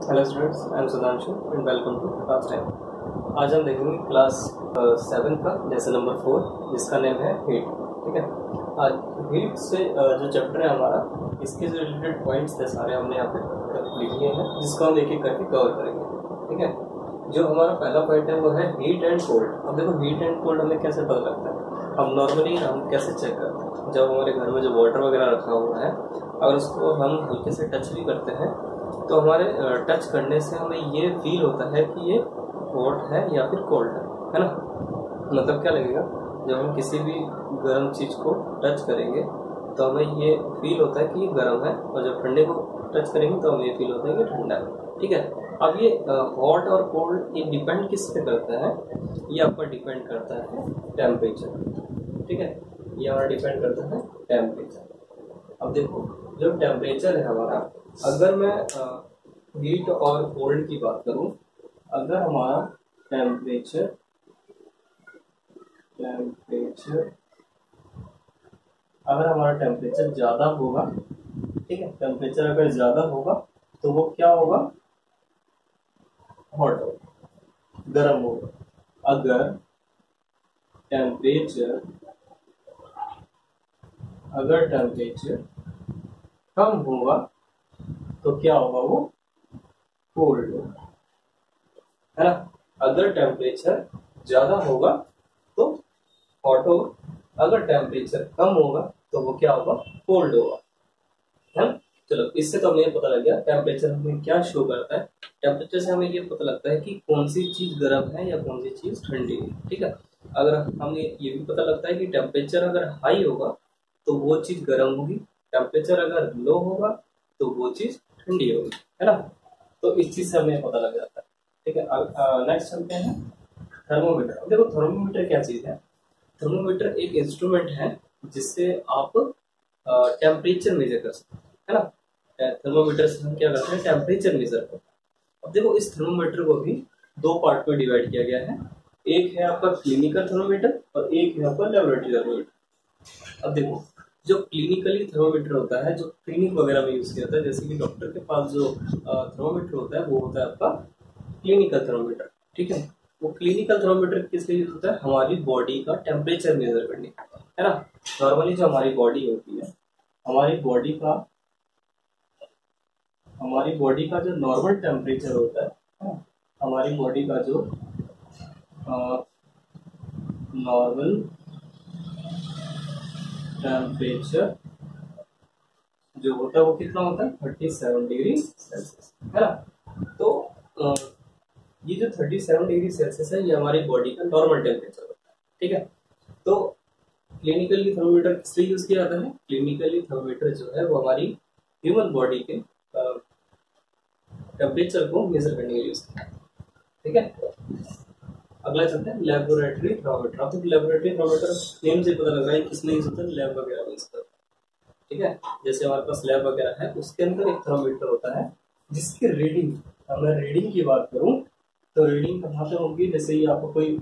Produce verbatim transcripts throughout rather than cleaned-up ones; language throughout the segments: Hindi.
Hello students, I am Sudhanshu and welcome to class ten. आज हम देखेंगे क्लास सेवन का लेसन नंबर फोर, जिसका नेम है हीट। ठीक है, आज हीट से uh, जो चैप्टर है हमारा, इसके जो रिलेटेड पॉइंट्स थे सारे हमने यहाँ पे लिख लिए हैं, जिसको हम एक एक करके कवर करेंगे। ठीक है, जो हमारा पहला पॉइंट है वो है हीट एंड कोल्ड। अब देखो, हीट एंड कोल्ड हमें कैसे पता लगता है? हम नॉर्मली हम कैसे चेक करते हैं? जब हमारे घर में जो वाटर वगैरह रखा हुआ है, अगर उसको हम हल्के से टच भी करते हैं तो हमारे टच करने से हमें ये फील होता है कि ये हॉट है या फिर कोल्ड है, है ना? मतलब क्या लगेगा, जब हम किसी भी गर्म चीज़ को टच करेंगे तो हमें ये फील होता है कि ये गर्म है, और जब ठंडे को टच करेंगे तो हमें ये फील होता है कि ठंडा है। ठीक है, अब ये हॉट और कोल्ड ये डिपेंड किस पे करता है? ये आपका डिपेंड करता है टेम्परेचर। ठीक है, ये हमारा डिपेंड करता है टेम्परेचर। अब देखो, जो टेम्परेचर है हमारा, अगर मैं हीट और कोल्ड की बात करूं, अगर हमारा टेम्परेचर टेम्परेचर अगर हमारा टेम्परेचर ज़्यादा होगा, ठीक है, टेम्परेचर अगर ज़्यादा होगा तो वो क्या होगा? हॉट होगा, गर्म होगा। अगर टेम्परेचर अगर टेम्परेचर कम होगा तो क्या होगा? वो कोल्ड होगा, है ना? अगर टेम्परेचर ज्यादा होगा तो हॉट होगा, अगर टेम्परेचर कम होगा तो वो क्या होगा? कोल्ड होगा, है ना? चलो, इससे तो हमें पता लग गया टेम्परेचर हमें क्या शो करता है। टेम्परेचर से हमें ये पता लगता है कि कौन सी चीज गर्म है या कौन सी चीज ठंडी है। ठीक है, अगर हमें ये भी पता लगता है कि टेम्परेचर अगर हाई होगा तो वो चीज गर्म होगी, टेम्परेचर अगर लो होगा तो वो चीज ठंडी होगी, है ना? तो इस चीज से हमें पता लग जाता है। ठीक है, अब नेक्स्ट चलते हैं थर्मोमीटर। अब देखो, थर्मोमीटर क्या चीज है? थर्मोमीटर एक इंस्ट्रूमेंट है जिससे आप टेम्परेचर मेजर कर सकते हैं, है ना? थर्मोमीटर से हम क्या करते हैं? टेम्परेचर मेजर करते हैं। अब देखो, इस थर्मोमीटर को भी दो पार्ट में डिवाइड किया गया है। एक है आपका क्लिनिकल थर्मोमीटर और एक है आपका लेबोरेटरी थर्मोमीटर। अब देखो, जो क्लिनिकली थर्मोमीटर होता है, जो क्लिनिक वगैरह में यूज किया जाता है, जैसे कि डॉक्टर के पास जो थर्मोमीटर होता है वो होता है आपका क्लिनिकल थर्मोमीटर। ठीक है, वो क्लिनिकल थर्मोमीटर किस लिए यूज होता है? हमारी बॉडी का टेम्परेचर मेजर करने, है ना? नॉर्मली जो हमारी बॉडी होती है, हमारी बॉडी का हमारी बॉडी का जो नॉर्मल टेम्परेचर होता है, हमारी बॉडी का जो नॉर्मल टेम्परेचर जो होता है वो कितना होता है? थर्टी सेवन डिग्री सेल्सियस, है ना? तो आ, ये जो थर्टी सेवन डिग्री सेल्सियस है, ये हमारी बॉडी का नॉर्मल टेम्परेचर होता है। ठीक है, तो क्लिनिकली थर्मोमीटर किस लिए यूज किया जाता है? क्लिनिकली थर्मोमीटर जो है वो हमारी ह्यूमन बॉडी के टेम्परेचर को मेजर करने के लिए यूज किया जाता है। ठीक है, अगला चलते हैं लेबोरेटरी थर्मोमीटर। अब तक लेबोरेटरी थर्मोमीटर नेम से पता लग रहा है किसमें यूज होता है? लैब वगैरह में यूज होता है। ठीक है, जैसे हमारे पास लैब वगैरह है, उसके अंदर एक थर्मोमीटर होता है जिसकी रीडिंग, अगर रीडिंग की बात करूं तो रीडिंग कहाँ पे होगी? जैसे ये आपको कोई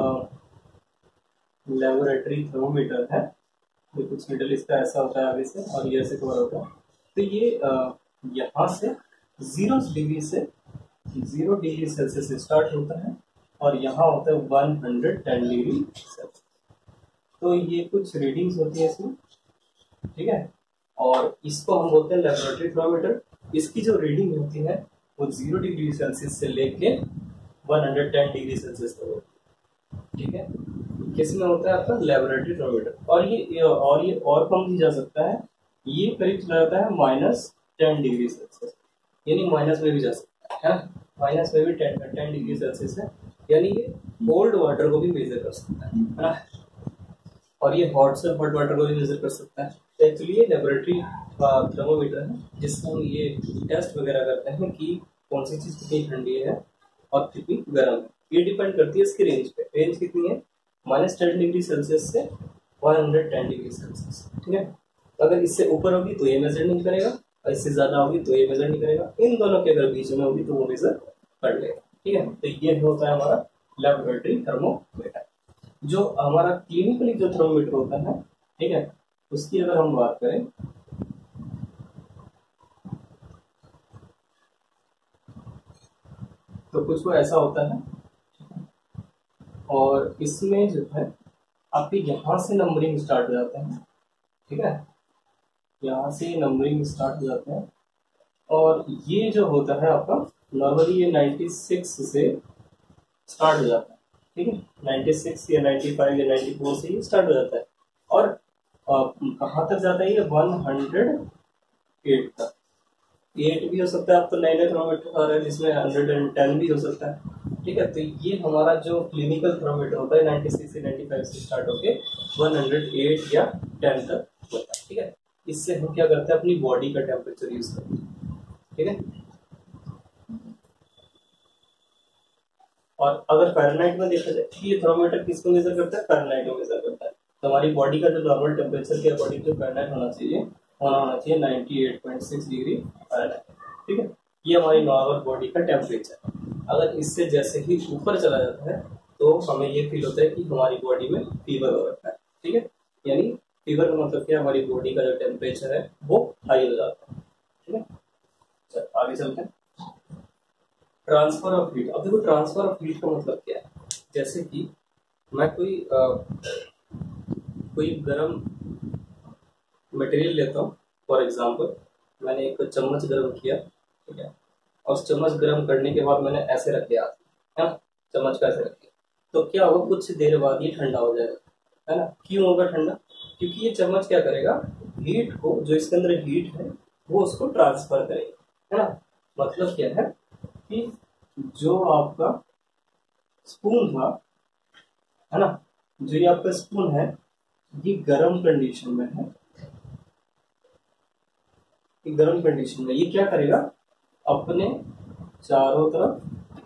लेबोरेटरी थर्मोमीटर है, ये कुछ मिडल इसका ऐसा होता है आगे से और ये ऐसे कवर होता है, तो ये यहाँ से जीरो डिग्री से जीरो डिग्री सेल्सियस से स्टार्ट होता है और यहाँ होता है one hundred ten degree celsius. तो ये कुछ रीडिंग्स होती है इसमें। ठीक है, और इसको हम बोलते हैं लेबोरेटरी थर्मोमीटर। इसकी जो रीडिंग होती है वो जीरो डिग्री सेल्सियस से लेके one hundred ten degree celsius तक होती है। ठीक है, किसमें होता है आपका? Laboratory thermometer. और ये और ये और कम भी जा सकता है, ये करीब चला जाता है माइनस टेन डिग्री सेल्सियस, यानी माइनस में भी जा सकता है, है? माइनस में भी टेन टेन डिग्री सेल्सियस है, यानी ये कोल्ड वाटर को भी मेजर कर सकता है, है ना? और ये हॉट से हॉट वाटर को भी मेजर कर सकता है। तो एक्चुअली ये लेबोरेटरी थर्मोमीटर है जिससे हम ये टेस्ट वगैरह करते हैं कि कौन सी चीज़ कितनी ठंडी है और कितनी गर्म है। ये डिपेंड करती है इसकी रेंज पे। रेंज कितनी है? माइनस टेन डिग्री सेल्सियस से one hundred ten degree celsius. ठीक है, अगर इससे ऊपर होगी तो ये मेजर नहीं करेगा, और इससे ज़्यादा होगी तो ये मेजर नहीं करेगा। इन दोनों के अगर बीच में होगी तो वो मेजर कर लेगा। ठीक है, तो ये होता है हमारा लेबोरेटरी थर्मोमीटर। जो हमारा क्लिनिकली जो थर्मोमीटर होता है, ठीक है, उसकी अगर हम बात करें तो कुछ वो ऐसा होता है, और इसमें जो है आपके यहाँ से नंबरिंग स्टार्ट हो जाता है, ठीक है, यहाँ से नंबरिंग स्टार्ट हो जाता है, और ये जो होता है आपका नॉर्मली ये नाइन्टी सिक्स से स्टार्ट हो जाता है, ठीक है, नाइन्टी सिक्स या नाइन्टी फाइव या नाइन्टी फोर से ये स्टार्ट हो जाता है, और कहाँ तक जाता है ये वन हंड्रेड एट तक। एट भी हो सकता है, आप तो नए नए थर्मोमीटर आ रहे हैं जिसमें हंड्रेड एंड टेन भी हो सकता है, ठीक है। तो ये हमारा जो क्लिनिकल थर्मोमीटर होता है नाइन्टी सिक्स से नाइन्टी फाइव से स्टार्ट होके वन हंड्रेड एट या टेन तक होता है, ठीक है। इससे हम क्या करते हैं, अपनी बॉडी का टेम्परेचर यूज करते हैं, ठीक है। और अगर फ़ारेनहाइट में देखा जाए कि ये थर्मोमीटर किसको मेजर करता है, फ़ारेनहाइट में मेजर करता है। तो हमारी बॉडी का जो नॉर्मल टेम्परेचर के अकॉर्डिंग जो फ़ारेनहाइट होना चाहिए होना होना चाहिए ninety eight point six degree fahrenheit, ठीक है। ये हमारी नॉर्मल बॉडी का टेम्परेचर। अगर इससे जैसे ही ऊपर चला जाता है तो हमें ये फील होता है कि हमारी बॉडी में फीवर हो रखा है, ठीक है। यानी फीवर का मतलब क्या, हमारी बॉडी का जो टेम्परेचर है वो हाई हो जाता है, ठीक है। चलो आगे चलते हैं। Transfer of heat. अब देखो ट्रांसफर ऑफ हीट का मतलब क्या है, जैसे कि मैं कोई आ, कोई गर्म मटेरियल लेता हूँ, फॉर एग्जांपल मैंने एक चम्मच गर्म किया, ठीक है, और उस चम्मच गर्म करने के बाद मैंने ऐसे रख दिया, है ना, चम्मच का ऐसे रख दिया, तो क्या होगा, कुछ देर बाद ये ठंडा हो जाएगा, है ना। क्यों होगा ठंडा, क्योंकि ये चम्मच क्या करेगा, हीट को, जो इसके अंदर हीट है वो उसको ट्रांसफर करेगा, है ना। मतलब क्या है कि जो आपका स्पून था, है ना, जो ये आपका स्पून है ये गर्म कंडीशन में है, ये गर्म कंडीशन में ये क्या करेगा, अपने चारों तरफ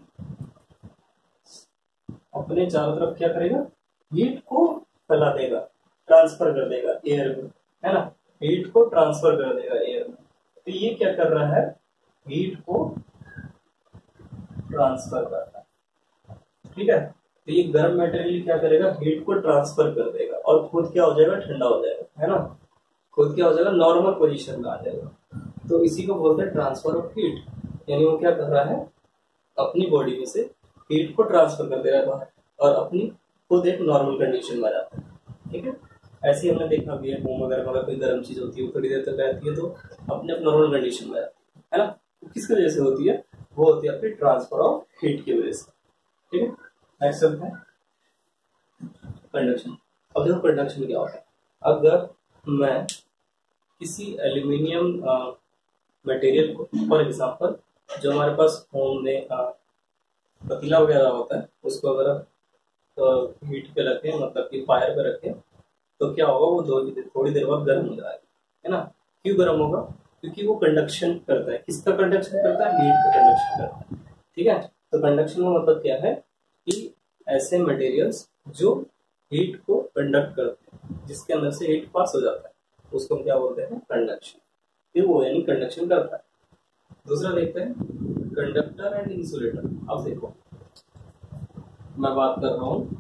अपने चारों तरफ क्या करेगा, हीट को फैला देगा, ट्रांसफर कर देगा एयर में, है ना, हीट को ट्रांसफर कर देगा एयर में। तो ये क्या कर रहा है, हीट को ट्रांसफर कर रहा है, ठीक है। तो ये गर्म मटेरियल क्या करेगा, हीट को ट्रांसफर कर देगा और खुद क्या हो जाएगा, ठंडा हो जाएगा, है ना, खुद क्या हो जाएगा, नॉर्मल पोजीशन में आ जाएगा। तो इसी को बोलते हैं ट्रांसफर ऑफ हीट, यानी वो क्या कर रहा है, अपनी बॉडी में से हीट को ट्रांसफर कर दे रहा है बाहर और अपनी खुद एक नॉर्मल कंडीशन में आ जाता है, ठीक है। ऐसे ही हमने देखा भी है, मोम वगैरह में कोई गर्म चीज होती है वो थोड़ी देर तक रहती है तो अपने नॉर्मल कंडीशन में आती है, है ना। तो किसकी वजह से होती है, वो होती है अपनी ट्रांसफर ऑफ हीट की वजह से, ठीक है। नेक्स्ट चलते हैं कंडक्शन। अब देखो कंडक्शन क्या होता है, अगर मैं किसी एल्यूमिनियम मटेरियल को, फॉर एग्जांपल जो हमारे पास होम में पतीला वगैरह होता है उसको अगर हीट पे रखें, मतलब कि फायर पे रखें, तो क्या होगा, वो दो थोड़ी देर बाद गर्म हो जाएगा, है ना। क्यों गर्म होगा, क्योंकि वो कंडक्शन करता है, किसका कंडक्शन करता है, हीट का कंडक्शन करता है, ठीक है। तो कंडक्शन का मतलब क्या है कि ऐसे मटेरियल्स जो हीट को कंडक्ट करते हैं, जिसके अंदर से हीट पास हो जाता है, उसको हम क्या बोलते हैं, कंडक्शन। फिर वो यानी कंडक्शन करता है। दूसरा देखते हैं कंडक्टर एंड इंसुलेटर। अब देखो मैं बात कर रहा हूं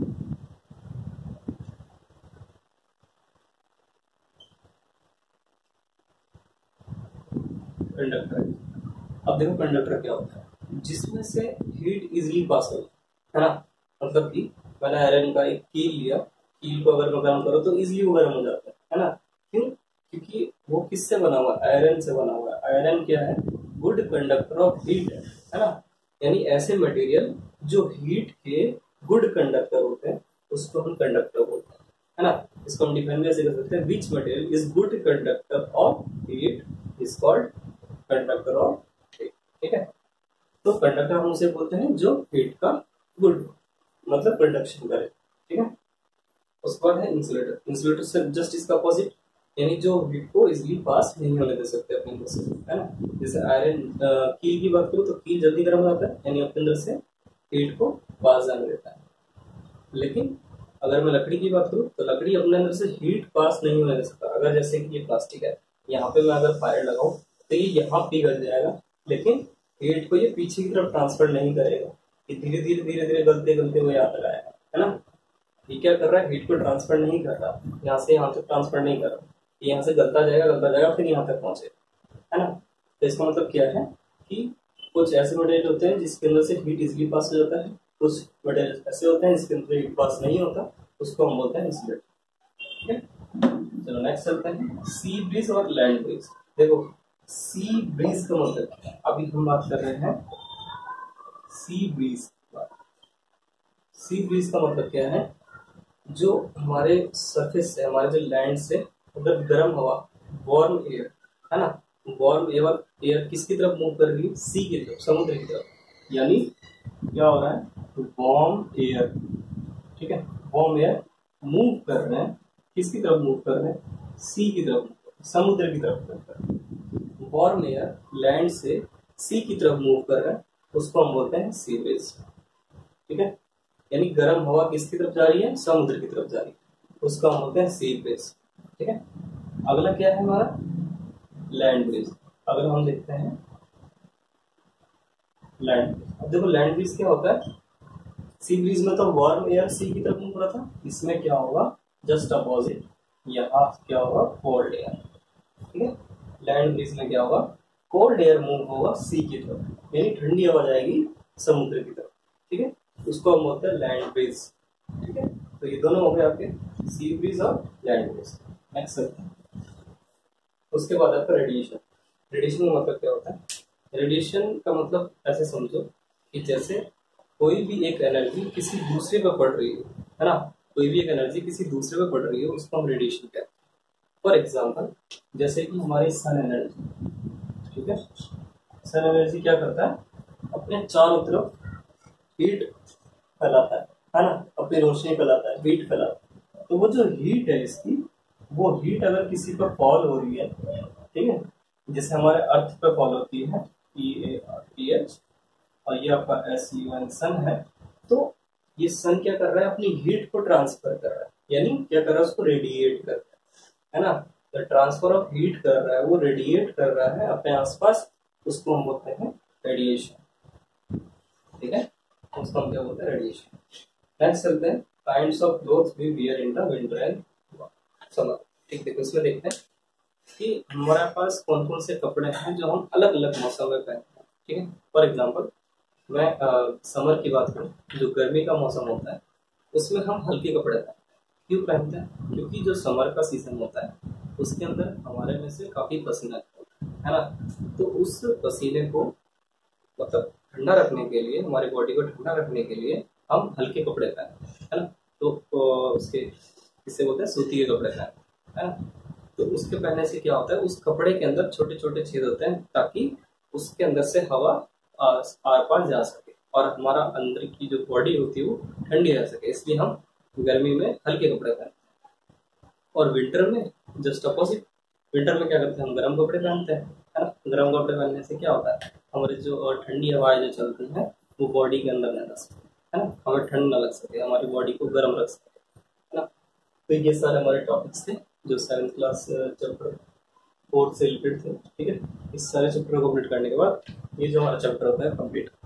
कंडक्टर। अब देखो कंडक्टर क्या होता है, जिसमें से हीट इजीली पास हो, है ना। मतलब कि मैंने आयरन का एक कील लिया, कील को अगर मैं गर्म करो तो इजीली वो गर्म हो जाता है, है ना। क्यों, क्योंकि वो किससे बना हुआ है, आयरन से बना हुआ है। आयरन क्या है, गुड कंडक्टर ऑफ हीट है, है ना। यानी ऐसे मटेरियल जो हीट के गुड कंडक्टर होते हैं उसको हम कंडक्टर बोलते हैं, है ना। इसको हम डिफाइन कैसे कर सकते हैं, which material is good conductor of heat is called conductor of heat, ठीक है। तो कंडक्टर हम उसे बोलते हैं जो हीट का गुड मतलब कंडक्शन करे, ठीक है। उसके बाद है इंसुलेटर। इंसुलेटर से जस्ट इसका अपोजिट, यानी जो हीट को इजीली पास नहीं होने दे सकते अपने अंदर से, है ना। जैसे आयरन कील की बात करूँ तो कील जल्दी गर्म हो जाता है, यानी अपने अंदर से हीट को पास जाने देता है। लेकिन अगर मैं लकड़ी की बात करूँ तो लकड़ी अपने अंदर से हीट पास नहीं होने दे सकता। अगर जैसे कि ये प्लास्टिक है, यहाँ पे मैं अगर फायर लगाऊं तो ये यहाँ पिघल जाएगा, लेकिन हीट को ये पीछे की तरफ ट्रांसफर नहीं करेगा, ये धीरे धीरे धीरे धीरे गलते गलते हुए यहाँ तक आएगा, है ना। ये क्या कर रहा है, हीट को ट्रांसफर नहीं कर रहा, यहाँ से यहाँ तक ट्रांसफर नहीं कर रहा, यहाँ से गलता जाएगा गलता जाएगा फिर यहाँ तक पहुंचेगा, है ना। तो इसका मतलब क्या है कि कुछ ऐसे मटेरियल होते हैं जिसके अंदर से हीट इजीली पास हो जाता है, कुछ मटेरियल ऐसे होते हैं जिसके अंदर हीट पास नहीं होता, उसको हम बोलते हैं इंसुलेटर। ठीक है, चलो नेक्स्ट चलते हैं सी ब्रीज और लैंड ब्रीज। देखो सी ब्रीज का मतलब, अभी हम बात कर रहे हैं सी ब्रीज। सी ब्रीज का मतलब क्या है, जो हमारे सरफेस से, हमारे जो लैंड से उधर गर्म हवा, वार्म एयर है ना, वार्म एयर एयर किसकी तरफ मूव कर रही है, सी की तरफ, समुद्र की तरफ। यानी क्या हो रहा है, वार्म एयर, ठीक है, वार्म एयर मूव कर रहे हैं, किसकी तरफ मूव कर रहे हैं, सी की तरफ, समुद्र की तरफ कर रहे हैं। वार्म एयर लैंड से सी की तरफ मूव कर रहे हैं, उसको हम बोलते हैं सी ब्रीज। ठीक है, यानी गर्म हवा किसकी तरफ जा रही है, समुद्र की तरफ जा रही है, उसको हम बोलते हैं सी ब्रीज। ठीक है, अगला क्या है हमारा, लैंड ब्रीज। अगर हम देखते हैं लैंड ब्रीज, अब देखो लैंड ब्रीज क्या होता है, सी ब्रीज में तो वार्म एयर सी की तरफ मूव हो रहा था, इसमें क्या होगा, जस्ट अपोजिट, यहाँ क्या होगा, कोल्ड एयर। ठीक है, लैंड ब्रीज में क्या होगा, कोल्ड एयर मूव होगा सी की तरफ, यानी ठंडी हवा जाएगी समुद्र की तरफ। ठीक है, उसको हम बोलते हैं लैंड ब्रीज। ठीक है, तो ये दोनों हो गए आपके, सी ब्रीज और लैंड ब्रीज। नेक्स्ट चलते हैं, उसके बाद आपका रेडिएशन। रेडिएशन का मतलब क्या होता है, रेडिएशन का मतलब ऐसे समझो कि जैसे कोई भी एक एनर्जी किसी दूसरे पर पड़ रही है है ना, कोई भी एक एनर्जी किसी दूसरे पर पड़ रही है, उसको हम रेडिएशन कहते हैं। फॉर एग्जाम्पल जैसे कि हमारी सन एनर्जी, ठीक है, सन एनर्जी क्या करता है, अपने चारों तरफ हीट फैलाता है है ना, अपनी रोशनी फैलाता है, हीट फैलाता है। तो वो जो हीट है इसकी, वो हीट अगर किसी पर फॉल हो रही है, ठीक है, जैसे हमारे अर्थ पर फॉल होती है E A R T H, और ये आपका एस यू एन सन है, तो ये सन क्या कर रहा है, अपनी हीट को ट्रांसफर कर रहा है, यानी क्या कर रहा है, उसको रेडिएट कर रहा है है ना, तो ट्रांसफर ऑफ हीट कर रहा है, वो रेडिएट कर रहा है अपने आसपास, उसको हम बोलते हैं रेडिएशन। ठीक है, उसको हम क्या बोलते हैं, रेडिएशन। नेक्स्ट चलते हैं kinds of clothes we wear in the winter and summer. ठीक है, इसमें देखते हैं कि हमारे पास कौन कौन से कपड़े हैं जो हम अलग अलग मौसम में पहनते हैं। ठीक है, फॉर एग्जांपल मैं समर की बात करूं, जो गर्मी का मौसम होता है उसमें हम हल्के कपड़े पहनते हैं। क्यों पहनते हैं, क्योंकि जो समर का सीजन होता है उसके अंदर हमारे में से काफी पसीना होता है ना, तो उस पसीने को मतलब ठंडा रखने के लिए, हमारे बॉडी को ठंडा रखने के लिए हम हल्के कपड़े पहनते हैं है ना, तो उसके किससे बोलते हैं, सूती के कपड़े पहनते हैं है ना। तो उसके पहनने से क्या होता है, उस कपड़े के अंदर छोटे छोटे छेद होते हैं ताकि उसके अंदर से हवा आर पार जा सके और हमारा अंदर की जो बॉडी होती है वो ठंडी रह सके, इसलिए हम गर्मी में हल्के कपड़े पहनते हैं। और विंटर में जस्ट अपोजिट, विंटर में क्या करते हैं, हम गर्म कपड़े पहनते हैं है ना। गर्म कपड़े पहनने से क्या होता है, हमारी जो ठंडी हवाएं जो चलती हैं वो बॉडी के अंदर न जा सके है ना, हमें ठंड न लग सके, हमारी बॉडी को गर्म रख सके है ना। तो ये सारे हमारे टॉपिक्स थे जो सेवेंथ क्लास चैप्टर फोर्थ से रिलेटेड थे। ठीक है, इस सारे चैप्टर को कंप्लीट करने के बाद ये जो हमारा चैप्टर होता है कंप्लीट